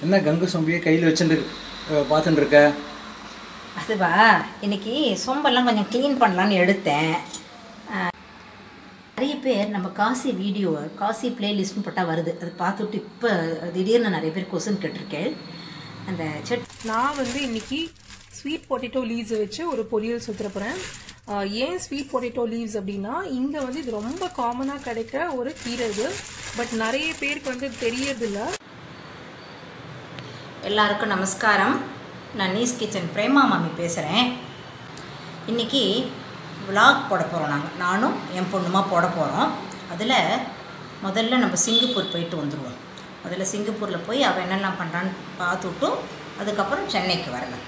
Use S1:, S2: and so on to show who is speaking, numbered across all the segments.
S1: என்ன கங்கு சொம்பியை கையில் வச்சுட்டு பார்த்துட்டு இருக்க?
S2: அதுவா, இன்னைக்கு சொம்பெல்லாம் கொஞ்சம் க்ளீன் பண்ணலான்னு எடுத்தேன். நிறைய பேர் நம்ம காசி வீடியோ, காசி பிளேலிஸ்ட்னு போட்டால் வருது, அது பார்த்துட்டு இப்போ திடீர்னு நிறைய பேர் கொஸ்டின் கேட்டிருக்கேன். அந்த
S3: நான் வந்து இன்னைக்கு ஸ்வீட் பொட்டேட்டோ லீவ்ஸை வச்சு ஒரு பொரியல் சுற்றுற போகிறேன். ஏன் ஸ்வீட் பொட்டேட்டோ லீவ்ஸ் அப்படின்னா, இங்கே வந்து இது ரொம்ப காமனாக கிடைக்கிற ஒரு கீரை இது. பட் நிறைய பேருக்கு வந்து தெரியறதில்ல.
S2: எல்லாருக்கும் நமஸ்காரம். நான் நீஸ் கிச்சன் பிரேமா மாமி பேசுகிறேன். இன்றைக்கி விளாக் போட போகிறோம். நானும் என் பொண்ணுமா போட போகிறோம். அதில் முதல்ல நம்ம சிங்கப்பூர் போயிட்டு வந்துடுவோம். முதல்ல சிங்கப்பூரில் போய் அவள் என்னெல்லாம் பண்ணுறான்னு பார்த்துட்டு அதுக்கப்புறம் சென்னைக்கு வரலாம்.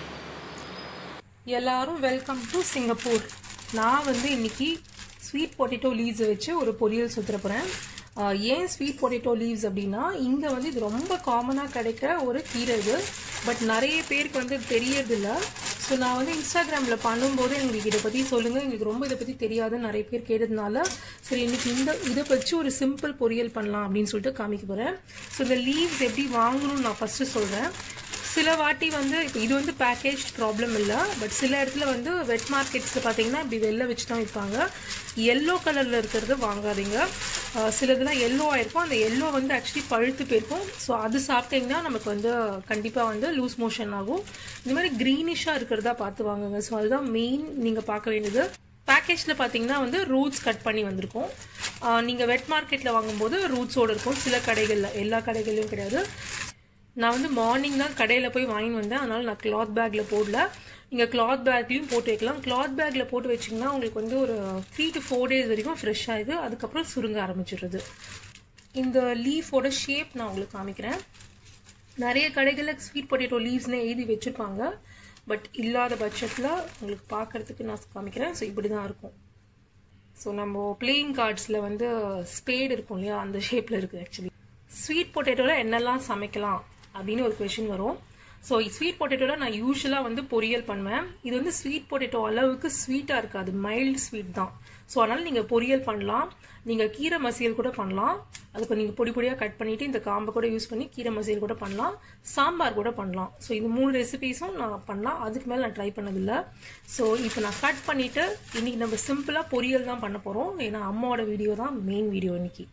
S3: எல்லாரும் வெல்கம் டு சிங்கப்பூர். நான் வந்து இன்னைக்கு ஸ்வீட் பொட்டேட்டோ லீவ்ஸை வச்சு ஒரு பொரியல் சுற்றுற போகிறேன். ஏன் ஸ்வீட் பொட்டேட்டோ லீவ்ஸ் அப்படின்னா, இங்கே வந்து இது ரொம்ப காமனாக கிடைக்கிற ஒரு கீரை இது. பட் நிறைய பேருக்கு வந்து தெரியறதில்ல. ஸோ நான் வந்து இன்ஸ்டாகிராமில் பண்ணும்போது எங்களுக்கு இதை பற்றி சொல்லுங்கள், எங்களுக்கு ரொம்ப இதை பற்றி தெரியாதுன்னு நிறைய பேர் கேட்டதுனால சரி இன்னைக்கு இதை வச்சு ஒரு சிம்பிள் பொரியல் பண்ணலாம் அப்படின்னு சொல்லிட்டு காமிக்க போகிறேன். ஸோ இந்த லீவ்ஸ் எப்படி வாங்கணும்னு நான் ஃபஸ்ட்டு சொல்கிறேன். சில வாட்டி வந்து இப்போ இது வந்து பேக்கேஜ் ப்ராப்ளம் இல்லை. பட் சில இடத்துல வந்து வெட் மார்க்கெட்ஸில் பார்த்தீங்கன்னா இப்படி வெளில வச்சு தான் விற்பாங்க. எல்லோ கலரில் இருக்கிறது வாங்காதீங்க. சிலதெல்லாம் எல்லோ ஆயிருக்கும். அந்த எல்லோ வந்து ஆக்சுவலி பழுத்து போயிருக்கும். ஸோ அது சாப்பிட்டீங்கன்னா நமக்கு வந்து கண்டிப்பாக வந்து லூஸ் மோஷன் ஆகும். இந்த மாதிரி க்ரீனிஷாக இருக்கிறதா பார்த்து வாங்குங்க. ஸோ அதுதான் மெயின் நீங்கள் பார்க்க வேண்டியது. பேக்கேஜில் பார்த்தீங்கன்னா வந்து ரூட்ஸ் கட் பண்ணி வந்திருக்கும். நீங்கள் வெட் மார்க்கெட்டில் வாங்கும்போது ரூட்ஸோடு இருக்கும். சில கடைகளில், எல்லா கடைகள்லையும் கிடையாது. நான் வந்து மார்னிங் தான் கடையில் போய் வாங்கிட்டு வந்தேன். அதனால் நான் கிளாத் பேக்கில் போடல. நீங்கள் கிளாத் பேக்லையும் போட்டு வைக்கலாம். கிளாத் பேக்கில் போட்டு வச்சிங்கன்னா உங்களுக்கு வந்து ஒரு 3 to 4 days வரைக்கும் ஃப்ரெஷ் ஆகுது. அதுக்கப்புறம் சுருங்க ஆரம்பிச்சிடுறது. இந்த லீஃபோட ஷேப் நான் உங்களுக்கு காமிக்கிறேன். நிறைய கடைகளில் ஸ்வீட் பொட்டேட்டோ லீவ்ஸ்னே எழுதி வச்சுருப்பாங்க. பட் இல்லாத பட்சத்தில் உங்களுக்கு பார்க்குறதுக்கு நான் காமிக்கிறேன். ஸோ இப்படி தான் இருக்கும். ஸோ நம்ம பிளேயிங் கார்ட்ஸில் வந்து ஸ்பேடு இருக்கும் இல்லையா, அந்த ஷேப்பில் இருக்குது. ஆக்சுவலி ஸ்வீட் பொட்டேட்டோவில் என்னெல்லாம் சமைக்கலாம் அப்படின்னு ஒரு கொஷின் வரும். ஸோ ஸ்வீட் பொட்டேட்டோவில் நான் யூஸ்வலாக வந்து பொரியல் பண்ணுவேன். இது வந்து ஸ்வீட் பொட்டேட்டோ அளவுக்கு ஸ்வீட்டாக இருக்காது, மைல்டு ஸ்வீட் தான். ஸோ அதனால் நீங்கள் பொரியல் பண்ணலாம். நீங்கள் கீரை மசியல் கூட பண்ணலாம். அதுக்கு நீங்கள் பொடி பொடியாக கட் பண்ணிவிட்டு இந்த காம்பை கூட யூஸ் பண்ணி கீரை மசியல் கூட பண்ணலாம், சாம்பார் கூட பண்ணலாம். ஸோ இந்த 3 ரெசிபீஸும் நான் பண்ணலாம். அதுக்கு மேலே நான் ட்ரை பண்ணதில்லை. ஸோ இப்போ நான் கட் பண்ணிவிட்டு இன்றைக்கி நம்ம சிம்பிளாக பொரியல் தான் பண்ண போகிறோம். ஏன்னா அம்மாவோட வீடியோ தான் மெயின் வீடியோ இன்னைக்கு.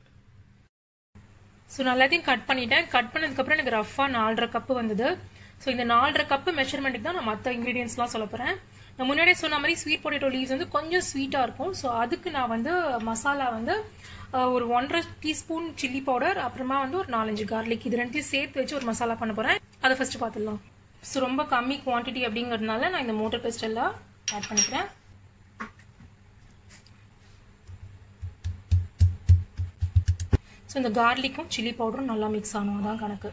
S3: ஸோ நான் எல்லாத்தையும் கட் பண்ணிட்டேன். கட் பண்ணதுக்கப்புறம் எனக்கு ரஃபாக 4.5 கப்பு வந்தது. ஸோ இந்த 4.5 கப்பு மெஷர்மெண்ட்டுக்கு தான் நான் மற்ற இன்க்ரீடியன்ஸ்லாம் சொல்ல போகிறேன். நான் முன்னாடியே சொன்ன மாதிரி ஸ்வீட் பொட்டேட்டோ லீவ்ஸ் வந்து கொஞ்சம் ஸ்வீட்டாக இருக்கும். ஸோ அதுக்கு நான் வந்து மசாலா வந்து ஒரு 1.5 டீஸ்பூன் சில்லி பவுடர், அப்புறமா வந்து ஒரு 4-5 கார்லிக், இது ரெண்டையும் சேர்த்து வச்சு ஒரு மசாலா பண்ண போகிறேன். அதை ஃபஸ்ட்டு பார்த்துடலாம். ஸோ ரொம்ப கம்மி குவான்டிட்டி அப்படிங்கிறதுனால நான் இந்த மோட்டர் பேஸ்ட் எல்லாம் ஆட் பண்ணிக்கிறேன். ஸோ இந்த கார்லிக்கும் சில்லி பவுடரும் நல்லா மிக்ஸ் ஆகணும், அதான் கணக்கு.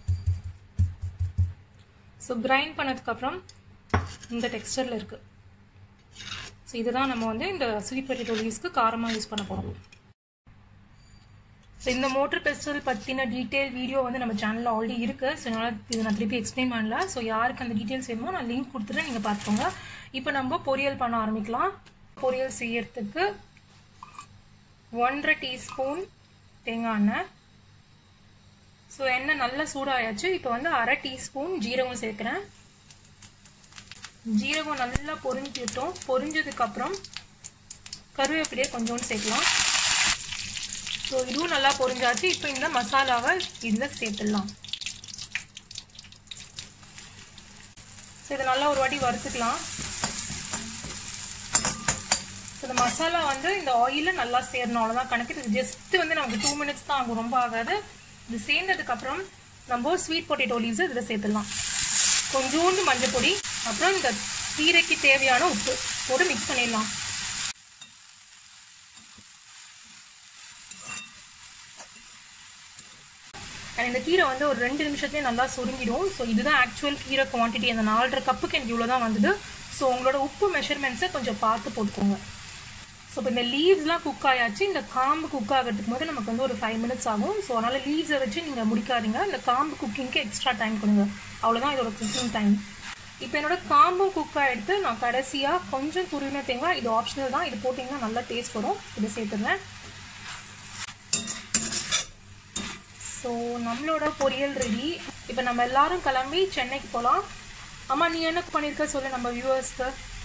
S3: ஸோ கிரைண்ட் பண்ணதுக்கப்புறம் இந்த டெக்ஸ்டரில் இருக்குது. ஸோ இதுதான் நம்ம வந்து இந்த ஸ்வீட் பொட்டேட்டோ லீவ்ஸ்க்கு காரமாக யூஸ் பண்ண போகிறோம். ஸோ இந்த மோட்டர் பெஸ்டல் பற்றின டீட்டெயில் வீடியோ வந்து நம்ம சேனலில் ஆல்ரெடி இருக்குது. ஸோ என்னால் இது நான் திருப்பி எக்ஸ்பிளைன் பண்ணல. ஸோ யாருக்கு அந்த டீட்டெயில்ஸ் வேணுமோ நான் லிங்க் கொடுத்துட்டு நீங்கள் பார்த்துக்கோங்க. இப்போ நம்ம பொரியல் பண்ண ஆரம்பிக்கலாம். பொரியல் செய்யறதுக்கு 1.5 டீஸ்பூன் தேங்காய் எண்ணெய். ஸோ எண்ணெய் நல்லா சூடாயாச்சு. இப்போ வந்து 1/2 டீஸ்பூன் ஜீரகம் சேர்க்குறேன். ஜீரகம் நல்லா பொரிஞ்சிட்டோம். பொரிஞ்சதுக்கப்புறம் கருவேப்பிலையை கொஞ்சோண்டு சேர்க்கலாம். ஸோ இதுவும் நல்லா பொரிஞ்சாச்சு. இப்போ இந்த மசாலாவை இதில் சேர்த்துடலாம். ஸோ இதை நல்லா ஒரு வாட்டி வறுத்துக்கலாம். இந்த மசாலா வந்து இந்த ஆயிலில் நல்லா சேரணும், அவ்வளோதான் கணக்கு. இது ஜஸ்ட் வந்து நமக்கு 2 minutes தான் ஆகும், ரொம்ப ஆகாது. இது சேர்ந்ததுக்கப்புறம் நம்ம ஸ்வீட் பொட்டேட்டோ லீவ்ஸை இதில் சேர்த்துடலாம். கொஞ்சோண்டு மஞ்சள் பொடி, அப்புறம் இந்த கீரைக்கு தேவையான உப்பு போட்டு மிக்ஸ் பண்ணிடலாம். இந்த கீரை வந்து ஒரு 2 நிமிஷத்துலேயே நல்லா சுருங்கிடும். ஸோ இதுதான் ஆக்சுவல் கீரை குவான்டிட்டி. அந்த 4.5 கப்புக்கு எனக்கு இவ்வளோ தான் வந்தது. ஸோ உங்களோட உப்பு மெஷர்மெண்ட்ஸை கொஞ்சம் பார்த்து போட்டுக்கோங்க. ஸோ இப்போ இந்த லீவ்ஸ்லாம் குக் ஆயாச்சு. இந்த காம்பு குக் ஆகிறதுக்கு போது நமக்கு வந்து ஒரு 5 minutes ஆகும். ஸோ அதனால் லீவ்ஸை வச்சு நீங்கள் முடிக்காதீங்க. இந்த காம்பு குக்கிங்க்கு எக்ஸ்ட்ரா டைம் கொடுங்க. அவ்வளோதான் இதோட குக்கிங் டைம். இப்போ என்னோட காம்பும் குக் ஆகிடுத்து. நான் கடைசியாக கொஞ்சம் துருவின தேங்காய், இது ஆப்ஷனல் தான், இது போட்டிங்கன்னா நல்லா டேஸ்ட் வரும், இதை சேர்த்துடுறேன். ஸோ நம்மளோட பொரியல் ரெடி. இப்போ நம்ம எல்லாரும் கிளம்பி சென்னைக்கு போகலாம். அம்மா நீ என்ன பண்ணியிருக்க சொல்லு நம்ம வியூவர்ஸ்க்கு.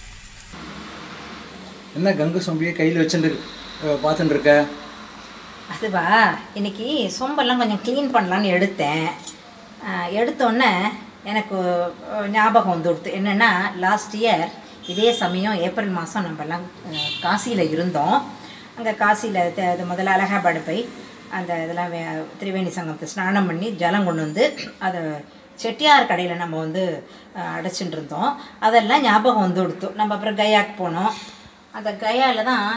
S1: என்ன கங்கை சொம்பியை கையில் வச்சுட்டு பார்த்துட்டு இருக்க?
S2: அதுவா, இன்னைக்கு சொம்பெல்லாம் கொஞ்சம் க்ளீன் பண்ணலான்னு எடுத்தேன். எடுத்தோடனே எனக்கு ஞாபகம் வந்து கொடுத்து என்னென்னா, லாஸ்ட் இயர் இதே சமயம் ஏப்ரல் மாதம் நம்மலாம் காசியில் இருந்தோம். அங்கே காசியில் முதல்ல அலகாபாடு போய் அந்த இதெல்லாம் திரிவேணி சங்கமத்தை ஸ்நானம் பண்ணி ஜலம் கொண்டு வந்து அதை செட்டியார் கடையில் நம்ம வந்து அடைச்சிட்டு இருந்தோம். அதெல்லாம் ஞாபகம் வந்து கொடுத்தோம். நம்ம அப்புறம் கயாவுக்கு போனோம். அந்த கயாவில் தான்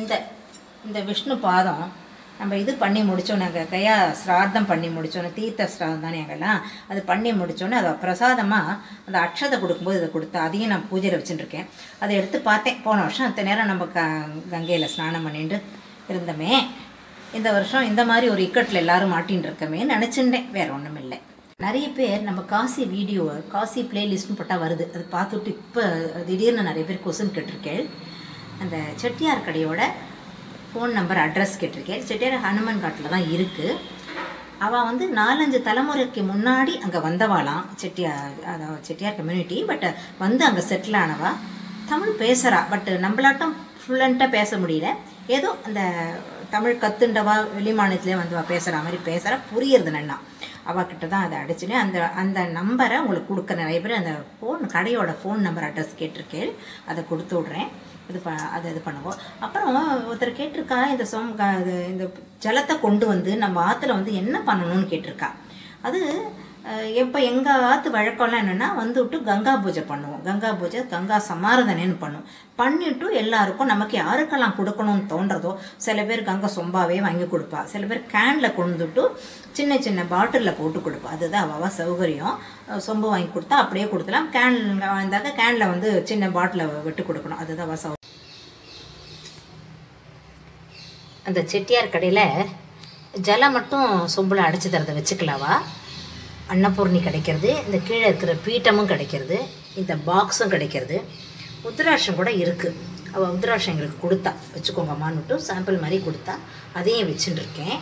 S2: இந்த விஷ்ணு பாதம் நம்ம இது பண்ணி முடித்தோம். நாங்கள் கயா ஸ்ராத்தம் பண்ணி முடித்தோன்னே, தீர்த்த ஸ்ராதம் தானே எங்கெல்லாம், அது பண்ணி முடித்தோன்னே அதை பிரசாதமாக அந்த அக்ஷதை கொடுக்கும்போது இதை கொடுத்தா, அதையும் நான் பூஜையில் வச்சுட்டுருக்கேன். அதை எடுத்து பார்த்தேன். போன வருஷம் அத்தனை நேரம் நம்ம கங்கையில் ஸ்நானம் பண்ணிட்டு இருந்தோமே, இந்த வருஷம் இந்த மாதிரி ஒரு இக்கட்டில் எல்லோரும் மாட்டின்னு இருக்கமே நினச்சிட்டேன். வேறு ஒன்றும் இல்லை. நிறைய பேர் நம்ம காசி வீடியோ, காசி பிளேலிஸ்ட்னு போட்டால் வருது, அது பார்த்துட்டு இப்போ திடீர்னு நிறைய பேர் கொஸ்டின் கேட்டிருக்கேன். அந்த செட்டியார் கடையோட ஃபோன் நம்பர் அட்ரஸ் கேட்டிருக்கேன். செட்டியார் ஹனுமன் காட்டில் தான் இருக்குது. அவள் வந்து 4-5 தலைமுறைக்கு முன்னாடி அங்கே வந்தவாளாம். அதாவது செட்டியார் கம்யூனிட்டி. பட் வந்து அங்கே செட்டில் ஆனவா. தமிழ் பேசுகிறா. பட் நம்மளாட்டம் ஃபுல்லண்ட்டாக பேச முடியல. ஏதோ அந்த தமிழ் கத்துண்டவா வெளி மாநிலத்துலேயே வந்து பேசுகிற மாதிரி பேசுகிறா, புரியுறது நன்னா. அவகிட்ட தான் அதை அடிச்சுன்னு அந்த நம்பரை உங்களுக்கு கொடுக்க நிறைய பேர் அந்த கடையோட ஃபோன் நம்பர் அட்ரஸ் கேட்டிருக்கேன். அதை கொடுத்து விட்றேன். இது பண்ணுவோம். அப்புறம் ஒருத்தர் கேட்டிருக்கா, இந்த ஜலத்தை கொண்டு வந்து நம்ம ஆற்றுல வந்து என்ன பண்ணணும்னு கேட்டிருக்கா. அது எப்போ எங்கள் ஆற்று வழக்கம்லாம் என்னென்னா வந்துவிட்டு கங்கா பூஜை பண்ணுவோம். கங்கா பூஜை, கங்கா சமாராதனைன்னு பண்ணுவோம். பண்ணிவிட்டு எல்லாருக்கும் நமக்கு யாருக்கெல்லாம் கொடுக்கணும்னு தோன்றதோ, சில பேர் கங்கை சொம்பாவே வாங்கி கொடுப்பா, சில பேர் கேனில் கொண்டுட்டு சின்ன சின்ன பாட்டிலில் போட்டு கொடுப்பா. அதுதான் அவள் சௌகரியம். சொம்பு வாங்கி கொடுத்தா அப்படியே கொடுத்துலாம். கேன் வந்தாக்க கேனில் வந்து சின்ன பாட்டிலை விட்டு கொடுக்கணும். அதுதான் அவள் சௌகரியம். அந்த செட்டியார் கடையில் ஜலம் மட்டும் சொம்பில் அடைச்சி தரதை வச்சுக்கலாவா. அன்னபூர்ணி கிடைக்கிறது, இந்த கீழே இருக்கிற பீட்டமும் கிடைக்கிறது, இந்த பாக்ஸும் கிடைக்கிறது, உத்ராட்சம் கூட இருக்குது. அவள் உத்ராட்சம் எங்களுக்கு கொடுத்தா, வச்சுக்கோங்கம்மான்னுட்டு சாம்பிள் மாதிரி கொடுத்தா, அதையும் வச்சுட்டுருக்கேன்.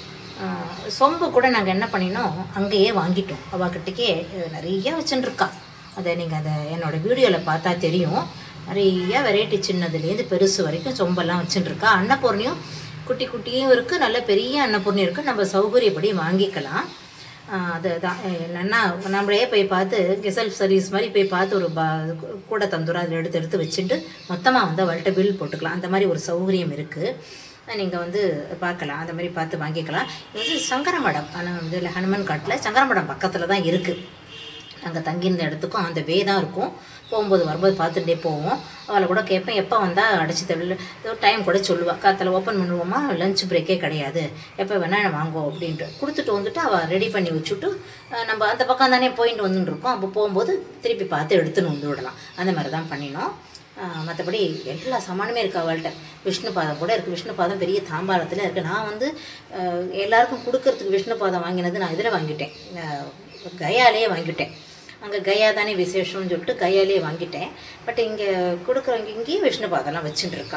S2: சொம்பு கூட நாங்கள் என்ன பண்ணினோம், அங்கேயே வாங்கிட்டோம். அவகிட்டக்கே நிறைய வச்சுட்டுருக்கா. அதை என்னோடய வீடியோவில் பார்த்தா தெரியும். நிறைய வெரைட்டி, சின்னதுலேருந்து பெருசு வரைக்கும் சொம்பெல்லாம் வச்சுட்டுருக்கா. அன்னபூர்ணியும் குட்டி குட்டியும் இருக்குது, நல்ல பெரிய அன்னபூர்ணி இருக்குது. நம்ம சௌகரியப்படி வாங்கிக்கலாம். அதுதான் என்னென்னா, நம்மளே போய் பார்த்து செல்ஃப் சர்வீஸ் மாதிரி போய் பார்த்து ஒரு கூட தந்துடும், அதில் எடுத்து வச்சுட்டு மொத்தமாக வந்து அவள்கிட்ட பில் போட்டுக்கலாம். அந்த மாதிரி ஒரு சௌகரியம் இருக்குது. நீங்கள் வந்து பார்க்கலாம், அந்த மாதிரி பார்த்து வாங்கிக்கலாம். இது வந்து சங்கரமடம், ஆனால் வந்து இல்லை ஹனுமன் காட்டில் சங்கரமடம் பக்கத்தில் தான் இருக்குது. நாங்கள் தங்கியிருந்த இடத்துக்கும் அந்த வே தான் இருக்கும். போகும்போது வரும்போது பார்த்துட்டே போவோம். அவளை கூட கேட்பேன், எப்போ வந்தால் அடிச்சு தவிர டைம் கூட சொல்லுவாள். காத்தில் ஓப்பன் பண்ணுவோமா, லஞ்ச் பிரேக்கே கிடையாது, எப்போ வேணால் வாங்குவோம் அப்படின்ட்டு கொடுத்துட்டு வந்துட்டு அவள் ரெடி பண்ணி வச்சுட்டு நம்ம அந்த பக்கம் தானே போயிட்டு வந்துட்டுருக்கோம். அப்போ போகும்போது திருப்பி பார்த்து எடுத்துன்னு வந்து விடலாம். அந்த மாதிரி தான் பண்ணினோம். மற்றபடி எல்லா சாமானுமே இருக்குது அவள்கிட்ட. விஷ்ணு பாதம் கூட இருக்குது. விஷ்ணு பாதம் பெரிய தாம்பாளத்தில் இருக்குது. நான் வந்து எல்லாருக்கும் கொடுக்கறதுக்கு விஷ்ணு பாதம் வாங்கினது நான் இதில் வாங்கிட்டேன், கயாலேயே வாங்கிட்டேன். அங்கே கயா தானே விசேஷம்னு சொல்லிட்டு கையாலே வாங்கிட்டேன். பட் இங்கே கொடுக்குறவங்க இங்கேயும் விஷ்ணு பாதெல்லாம் வச்சுட்டு இருக்கா.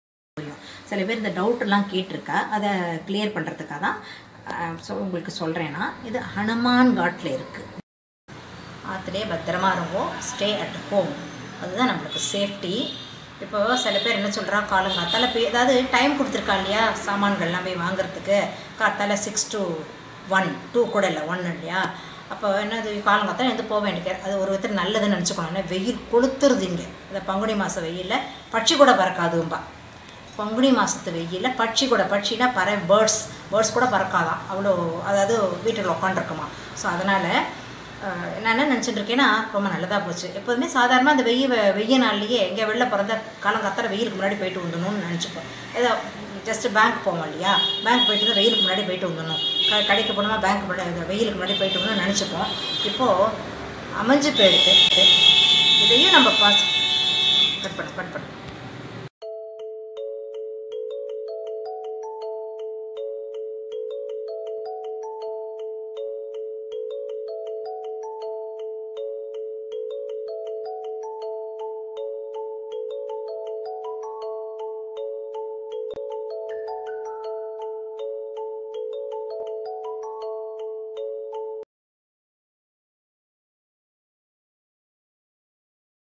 S2: சில பேர் இந்த டவுட்டெல்லாம் கேட்டிருக்கா, அதை கிளியர் பண்ணுறதுக்காக தான் உங்களுக்கு சொல்கிறேன்னா, இது ஹனுமான் காட்டில் இருக்குது. ஆற்றுலேயே பத்திரமா இருக்கும். ஸ்டே அட் ஹோம், அதுதான் நம்மளுக்கு சேஃப்டி. இப்போ சில பேர் என்ன சொல்கிறா, காலங்காத்தால் போய் ஏதாவது டைம் கொடுத்துருக்கா இல்லையா, சாமான்கள்லாம் போய் வாங்குறதுக்கு. காத்தால் 6 to 1, 2 கூட இல்லை, 1 இல்லையா. அப்போ என்னது, காலங்காத்தால் எந்த போக வேண்டிய அது ஒரு விதத்தில் நல்லதுன்னு நினச்சிக்கணும். ஏன்னா வெயில் கொளுத்துருது இங்கே. இந்த பங்குனி மாதம் வெயிலில் பட்சி கூட பறக்காதும்பா. பங்குனி மாதத்து வெயிலில் பட்சி கூட, பட்சினா பேர்ட்ஸ் கூட பறக்காதான் அவ்வளோ, அதாவது வீட்டில் உட்காந்துருக்குமா. ஸோ அதனால் நான் என்ன நினச்சிட்டு இருக்கேன்னா, ரொம்ப நல்லதாக போச்சு. எப்போதுமே சாதாரணமாக அந்த வெய்ய நாள்லேயே எங்கே வெளில பிறந்த காலங்காத்தால் வெயிலுக்கு முன்னாடி போயிட்டு வந்துடணும்னு நினச்சிப்போம். ஏதோ ஜஸ்ட்டு பேங்க் போவோம் இல்லையா, பேங்க் போயிட்டு தான் வெயிலுக்கு முன்னாடி போயிட்டு வந்துடணும். கடைக்கு போனோமா பேங்க் முன்னாடி வெயிலுக்கு முன்னாடி போயிட்டு வரணும்னு நினச்சிப்போம். இப்போது அமைஞ்சு போயிடுது. இதையும் நம்ம கட் பண்ண